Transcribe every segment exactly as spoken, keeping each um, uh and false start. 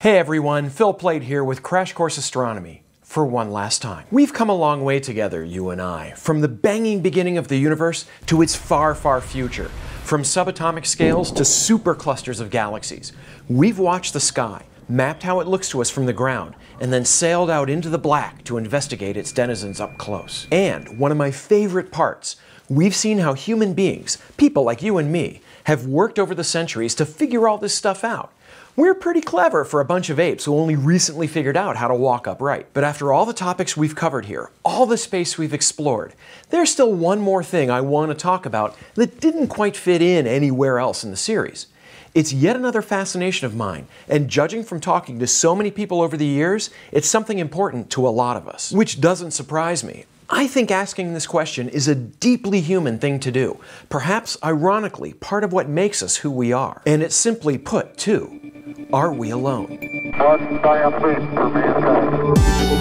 Hey everyone, Phil Plait here with Crash Course Astronomy for one last time. We've come a long way together, you and I, from the banging beginning of the universe to its far, far future, from subatomic scales to superclusters of galaxies. We've watched the sky, mapped how it looks to us from the ground, and then sailed out into the black to investigate its denizens up close. And one of my favorite parts, we've seen how human beings, people like you and me, have worked over the centuries to figure all this stuff out. We're pretty clever for a bunch of apes who only recently figured out how to walk upright. But after all the topics we've covered here, all the space we've explored, there's still one more thing I want to talk about that didn't quite fit in anywhere else in the series. It's yet another fascination of mine, and judging from talking to so many people over the years, it's something important to a lot of us. Which doesn't surprise me. I think asking this question is a deeply human thing to do, perhaps ironically part of what makes us who we are. And it's simply put, too, are we alone? One giant leap for mankind.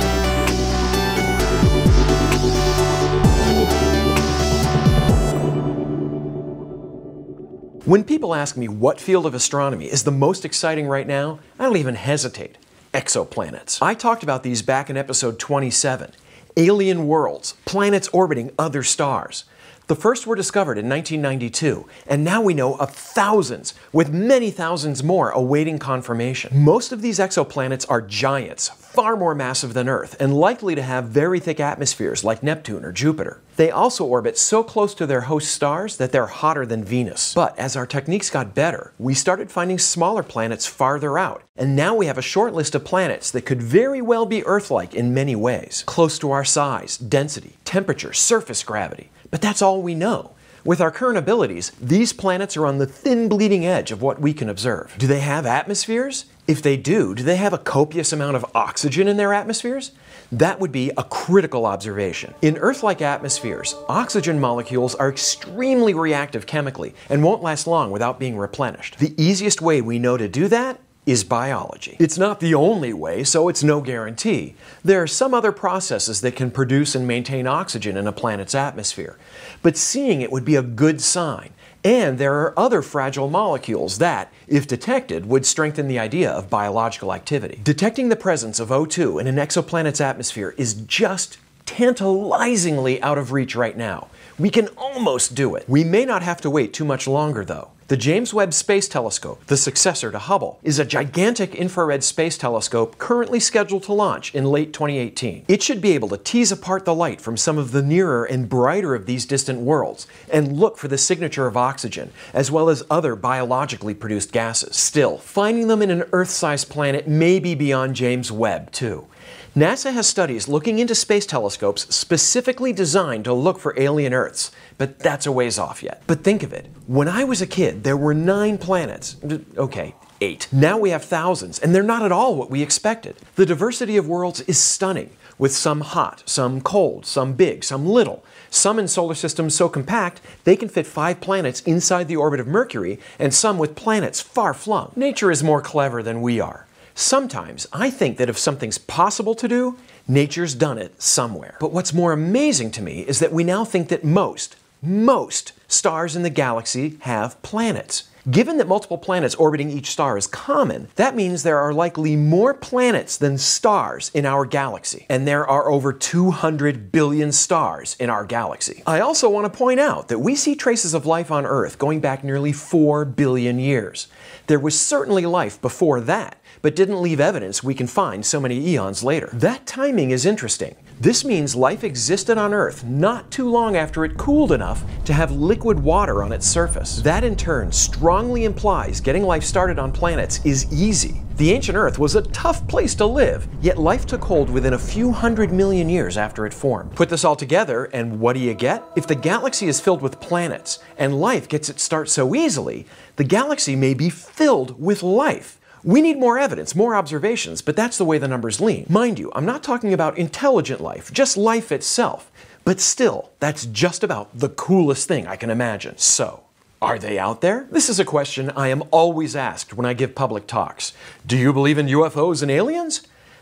When people ask me what field of astronomy is the most exciting right now, I don't even hesitate. Exoplanets. I talked about these back in episode twenty-seven. Alien worlds, planets orbiting other stars. The first were discovered in nineteen ninety-two, and now we know of thousands, with many thousands more awaiting confirmation. Most of these exoplanets are giants, far more massive than Earth, and likely to have very thick atmospheres like Neptune or Jupiter. They also orbit so close to their host stars that they're hotter than Venus. But as our techniques got better, we started finding smaller planets farther out, and now we have a short list of planets that could very well be Earth-like in many ways, close to our size, density, temperature, surface gravity. But that's all we know. With our current abilities, these planets are on the thin bleeding edge of what we can observe. Do they have atmospheres? If they do, do they have a copious amount of oxygen in their atmospheres? That would be a critical observation. In Earth-like atmospheres, oxygen molecules are extremely reactive chemically and won't last long without being replenished. The easiest way we know to do that is biology. It's not the only way, so it's no guarantee. There are some other processes that can produce and maintain oxygen in a planet's atmosphere, but seeing it would be a good sign. And there are other fragile molecules that, if detected, would strengthen the idea of biological activity. Detecting the presence of O two in an exoplanet's atmosphere is just tantalizingly out of reach right now. We can almost do it. We may not have to wait too much longer, though. The James Webb Space Telescope, the successor to Hubble, is a gigantic infrared space telescope currently scheduled to launch in late twenty eighteen. It should be able to tease apart the light from some of the nearer and brighter of these distant worlds and look for the signature of oxygen, as well as other biologically produced gases. Still, finding them in an Earth-sized planet may be beyond James Webb, too. NASA has studies looking into space telescopes specifically designed to look for alien Earths, but that's a ways off yet. But think of it, when I was a kid, there were nine planets. Okay, eight. Now we have thousands, and they're not at all what we expected. The diversity of worlds is stunning, with some hot, some cold, some big, some little. Some in solar systems so compact they can fit five planets inside the orbit of Mercury, and some with planets far flung. Nature is more clever than we are. Sometimes I think that if something's possible to do, nature's done it somewhere. But what's more amazing to me is that we now think that most, most stars in the galaxy have planets. Given that multiple planets orbiting each star is common, that means there are likely more planets than stars in our galaxy. And there are over two hundred billion stars in our galaxy. I also want to point out that we see traces of life on Earth going back nearly four billion years. There was certainly life before that, but didn't leave evidence we can find so many eons later. That timing is interesting. This means life existed on Earth not too long after it cooled enough to have liquid water on its surface. That in turn strongly implies getting life started on planets is easy. The ancient Earth was a tough place to live, yet life took hold within a few hundred million years after it formed. Put this all together, and what do you get? If the galaxy is filled with planets, and life gets its start so easily, the galaxy may be filled with life. We need more evidence, more observations, but that's the way the numbers lean. Mind you, I'm not talking about intelligent life, just life itself. But still, that's just about the coolest thing I can imagine. So, are they out there? This is a question I am always asked when I give public talks. Do you believe in U F Os and aliens?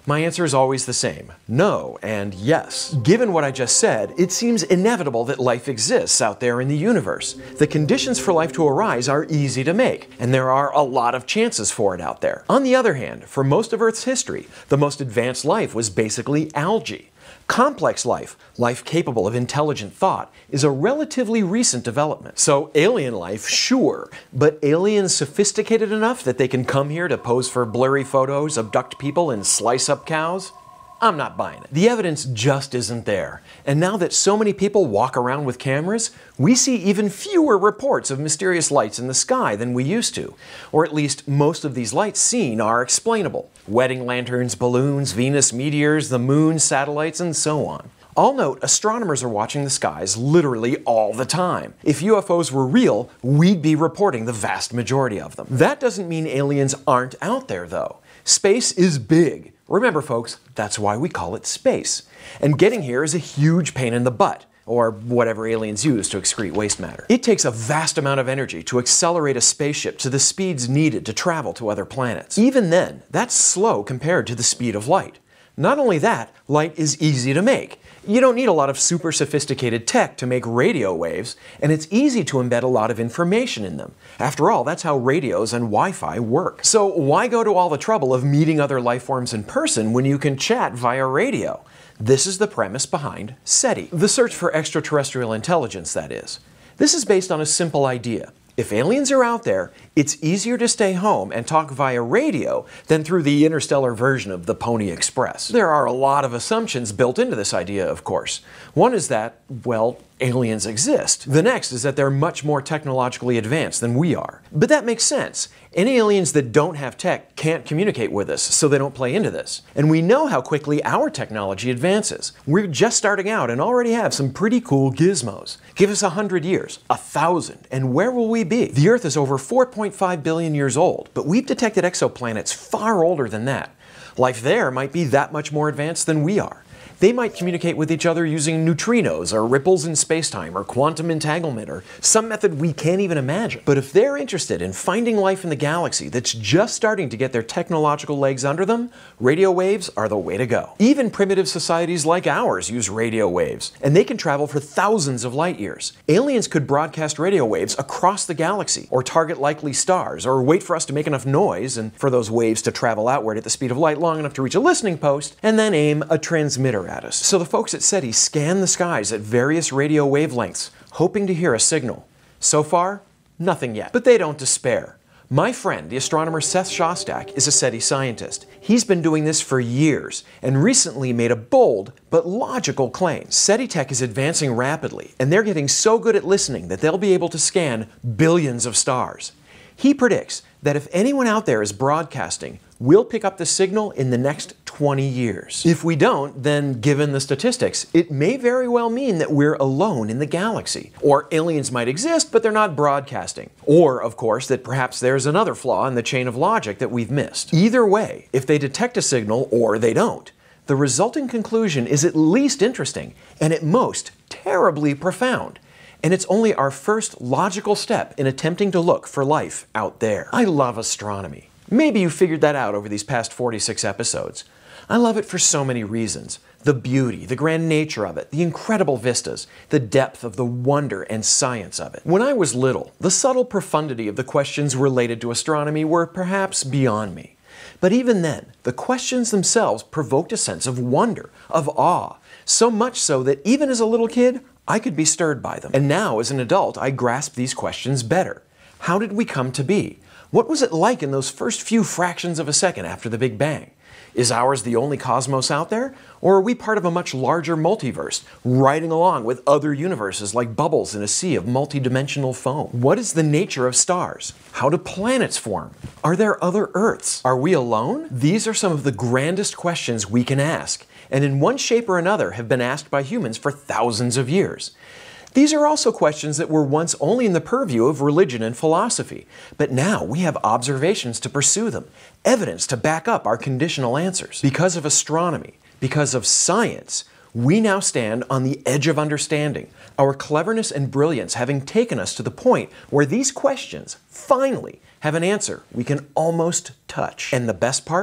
My answer is always the same: no and yes. Given what I just said, it seems inevitable that life exists out there in the universe. The conditions for life to arise are easy to make, and there are a lot of chances for it out there. On the other hand, for most of Earth's history, the most advanced life was basically algae. Complex life, life capable of intelligent thought, is a relatively recent development. So alien life, sure, but aliens sophisticated enough that they can come here to pose for blurry photos, abduct people, and slice up cows? I'm not buying it. The evidence just isn't there. And now that so many people walk around with cameras, we see even fewer reports of mysterious lights in the sky than we used to. Or at least most of these lights seen are explainable. Wedding lanterns, balloons, Venus meteors, the moon, satellites, and so on. I'll note astronomers are watching the skies literally all the time. If U F Os were real, we'd be reporting the vast majority of them. That doesn't mean aliens aren't out there, though. Space is big. Remember, folks, that's why we call it space. And getting here is a huge pain in the butt, or whatever aliens use to excrete waste matter. It takes a vast amount of energy to accelerate a spaceship to the speeds needed to travel to other planets. Even then, that's slow compared to the speed of light. Not only that, light is easy to make. You don't need a lot of super sophisticated tech to make radio waves, and it's easy to embed a lot of information in them. After all, that's how radios and Wi-Fi work. So why go to all the trouble of meeting other life forms in person when you can chat via radio? This is the premise behind SETI. The search for extraterrestrial intelligence, that is. This is based on a simple idea. If aliens are out there, it's easier to stay home and talk via radio than through the interstellar version of the Pony Express. There are a lot of assumptions built into this idea, of course. One is that, well, aliens exist. The next is that they're much more technologically advanced than we are. But that makes sense. Any aliens that don't have tech can't communicate with us, so they don't play into this. And we know how quickly our technology advances. We're just starting out and already have some pretty cool gizmos. Give us a hundred years, a thousand, and where will we be? The Earth is over four point five billion years old, but we've detected exoplanets far older than that. Life there might be that much more advanced than we are. They might communicate with each other using neutrinos, or ripples in spacetime, or quantum entanglement, or some method we can't even imagine. But if they're interested in finding life in the galaxy that's just starting to get their technological legs under them, radio waves are the way to go. Even primitive societies like ours use radio waves, and they can travel for thousands of light years. Aliens could broadcast radio waves across the galaxy, or target likely stars, or wait for us to make enough noise, and for those waves to travel outward at the speed of light long enough to reach a listening post, and then aim a transmitter at us. So the folks at SETI scan the skies at various radio wavelengths, hoping to hear a signal. So far, nothing yet. But they don't despair. My friend, the astronomer Seth Shostak, is a SETI scientist. He's been doing this for years, and recently made a bold but logical claim. SETI tech is advancing rapidly, and they're getting so good at listening that they'll be able to scan billions of stars. He predicts that if anyone out there is broadcasting, we'll pick up the signal in the next twenty years. If we don't, then given the statistics, it may very well mean that we're alone in the galaxy. Or aliens might exist, but they're not broadcasting. Or, of course, that perhaps there's another flaw in the chain of logic that we've missed. Either way, if they detect a signal or they don't, the resulting conclusion is at least interesting, and at most, terribly profound. And it's only our first logical step in attempting to look for life out there. I love astronomy. Maybe you figured that out over these past forty-six episodes. I love it for so many reasons. The beauty, the grand nature of it, the incredible vistas, the depth of the wonder and science of it. When I was little, the subtle profundity of the questions related to astronomy were perhaps beyond me. But even then, the questions themselves provoked a sense of wonder, of awe, so much so that even as a little kid, I could be stirred by them. And now, as an adult, I grasp these questions better. How did we come to be? What was it like in those first few fractions of a second after the Big Bang? Is ours the only cosmos out there? Or are we part of a much larger multiverse, riding along with other universes like bubbles in a sea of multidimensional foam? What is the nature of stars? How do planets form? Are there other Earths? Are we alone? These are some of the grandest questions we can ask, and in one shape or another have been asked by humans for thousands of years. These are also questions that were once only in the purview of religion and philosophy, but now we have observations to pursue them, evidence to back up our conditional answers. Because of astronomy, because of science, we now stand on the edge of understanding, our cleverness and brilliance having taken us to the point where these questions, finally, have an answer we can almost touch. And the best part?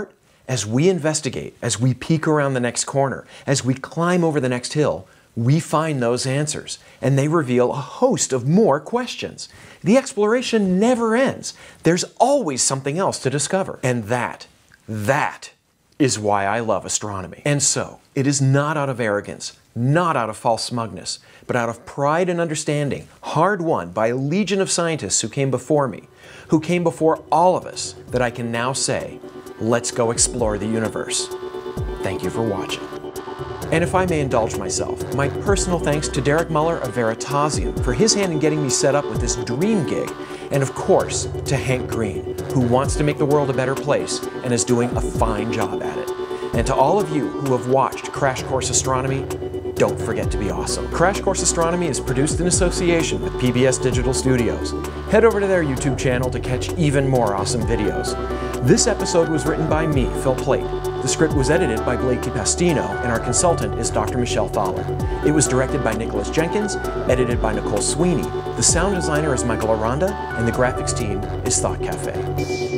As we investigate, as we peek around the next corner, as we climb over the next hill, we find those answers, and they reveal a host of more questions. The exploration never ends. There's always something else to discover. And that, that is why I love astronomy. And so, it is not out of arrogance, not out of false smugness, but out of pride and understanding, hard won by a legion of scientists who came before me, who came before all of us, that I can now say, let's go explore the universe. Thank you for watching. And if I may indulge myself, my personal thanks to Derek Muller of Veritasium for his hand in getting me set up with this dream gig, and of course, to Hank Green, who wants to make the world a better place and is doing a fine job at it. And to all of you who have watched Crash Course Astronomy, don't forget to be awesome. Crash Course Astronomy is produced in association with P B S Digital Studios. Head over to their YouTube channel to catch even more awesome videos. This episode was written by me, Phil Plait. The script was edited by Blake Pastino, and our consultant is Doctor Michelle Thaler. It was directed by Nicholas Jenkins, edited by Nicole Sweeney. The sound designer is Michael Aranda, and the graphics team is Thought Cafe.